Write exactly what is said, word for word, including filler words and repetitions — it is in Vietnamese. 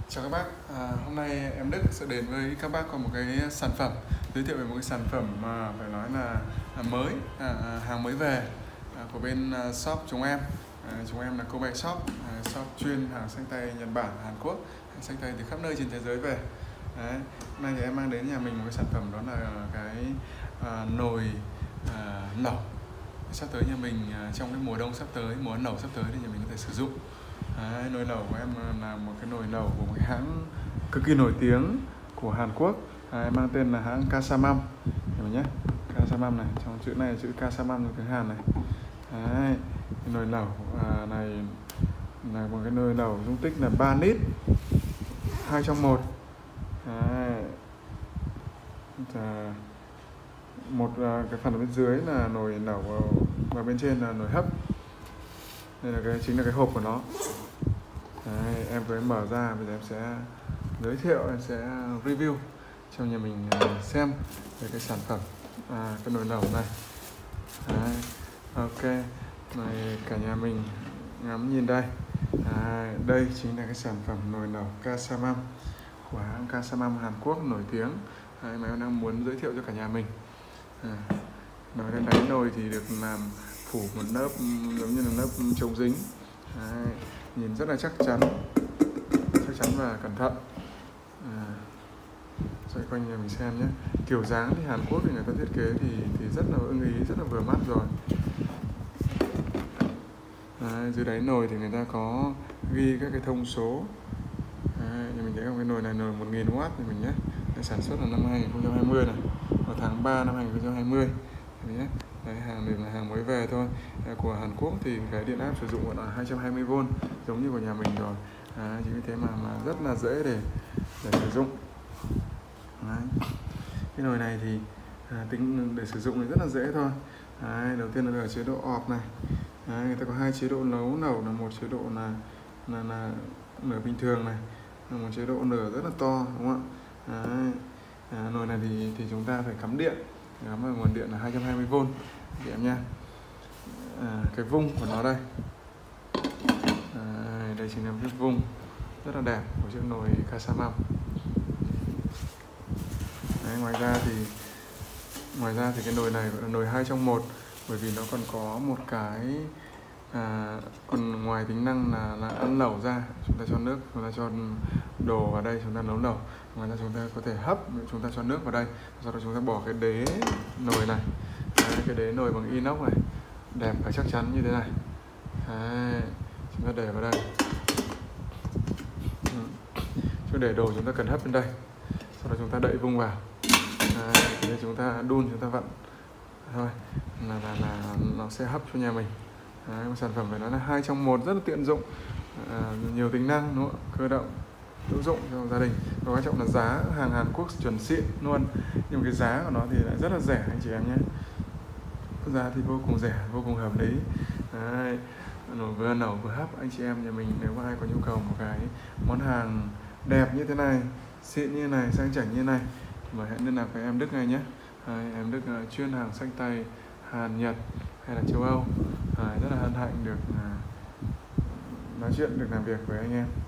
Chào các bác, à, hôm nay em Đức sẽ đến với các bác có một cái sản phẩm, giới thiệu về một cái sản phẩm mà phải nói là mới, à, hàng mới về à, của bên uh, shop chúng em. À, chúng em là Kobe Shop, à, shop chuyên hàng xách tay Nhật Bản, Hàn Quốc, hàng xách tay từ khắp nơi trên thế giới về. Đấy, hôm nay thì em mang đến nhà mình một cái sản phẩm đó là cái à, nồi à, lẩu. Sắp tới nhà mình à, trong cái mùa đông sắp tới, mùa ăn lẩu sắp tới thì nhà mình có thể sử dụng. Đấy, nồi lẩu của em là một cái nồi lẩu của một cái hãng cực kỳ nổi tiếng của Hàn Quốc. Đấy, mang tên là hãng Casamam nhé. Casamam này, trong chữ này là chữ Casamam trong tiếng Hàn này. Đấy, cái nồi lẩu à, này là một cái nồi lẩu dung tích là ba lít, hai trong một. Đấy. À, một à, cái phần ở bên dưới là nồi lẩu và bên trên là nồi hấp. Đây là cái chính là cái hộp của nó. Đấy, em vừa mở ra, bây giờ em sẽ giới thiệu, em sẽ review cho nhà mình xem về cái sản phẩm à, cái nồi lẩu này. Đấy, ok, này cả nhà mình ngắm nhìn đây. À, đây chính là cái sản phẩm nồi lẩu Casamam của hãng Casamam Hàn Quốc nổi tiếng. Đấy, mà em đang muốn giới thiệu cho cả nhà mình. À, nói đến đáy nồi thì được làm phủ một lớp giống như là lớp chống dính. Đấy, nhìn rất là chắc chắn chắc chắn và cẩn thận. À, xoay quanh nhà mình xem nhé. Kiểu dáng thì Hàn Quốc thì người ta thiết kế thì thì rất là ưng ý, rất là vừa mắt rồi. Đấy, dưới đáy nồi thì người ta có ghi các cái thông số. Đấy, mình thấy cái nồi này nồi một nghìn oát thì mình nhé. Để sản xuất là năm hai nghìn không trăm hai mươi này, vào tháng ba năm hai nghìn không trăm hai mươi nhé. Đấy, hàng này là hàng mới về thôi. Của Hàn Quốc thì cái điện áp sử dụng là hai trăm hai mươi vôn giống như của nhà mình rồi. À, chính vì thế mà, mà rất là dễ để để sử dụng. Đấy. Cái nồi này thì à, tính để sử dụng thì rất là dễ thôi. Đấy, đầu tiên là ở chế độ ọp này. Đấy, người ta có hai chế độ nấu nẩu, là một chế độ là là, là lửa bình thường này, là một chế độ lửa rất là to, đúng không ạ? Đấy. À, nồi này thì thì chúng ta phải cắm điện, cắm vào nguồn điện là hai trăm hai mươi vôn chị em nha. À, cái vung của nó đây. À, đây chính là cái vung rất là đẹp của chiếc nồi Casamam. Đấy, ngoài ra thì ngoài ra thì cái nồi này gọi là nồi hai trong một, bởi vì nó còn có một cái à, còn ngoài tính năng là, là ăn lẩu ra, chúng ta cho nước, chúng ta cho đồ vào đây, chúng ta nấu lẩu. Ngoài ra chúng ta có thể hấp, chúng ta cho nước vào đây, sau đó chúng ta bỏ cái đế nồi này. Đấy, cái đế nồi bằng inox này, đẹp và chắc chắn như thế này. Đấy, chúng ta để vào đây. Chứ để đồ chúng ta cần hấp bên đây, sau đó chúng ta đậy vung vào. Đấy, thì chúng ta đun, chúng ta vặn thôi là, là, là nó sẽ hấp cho nhà mình. Đấy, một sản phẩm phải nói là hai trong một, rất là tiện dụng, à, nhiều tính năng, đúng không? Cơ động, hữu dụng cho gia đình. Và quan trọng là giá hàng Hàn Quốc chuẩn xịn luôn, nhưng cái giá của nó thì lại rất là rẻ anh chị em nhé. Giá thì vô cùng rẻ, vô cùng hợp lý. Đấy, nồi vừa nấu vừa hấp. Anh chị em nhà mình nếu mà ai có nhu cầu một cái món hàng đẹp như thế này, xịn như thế này, sang chảnh như thế này, thì mời hãy liên lạc với em Đức ngay nhé. Đấy, em Đức uh, chuyên hàng xách tay Hàn, Nhật hay là châu Âu. Đấy, rất là hân hạnh được uh, nói chuyện, được làm việc với anh em.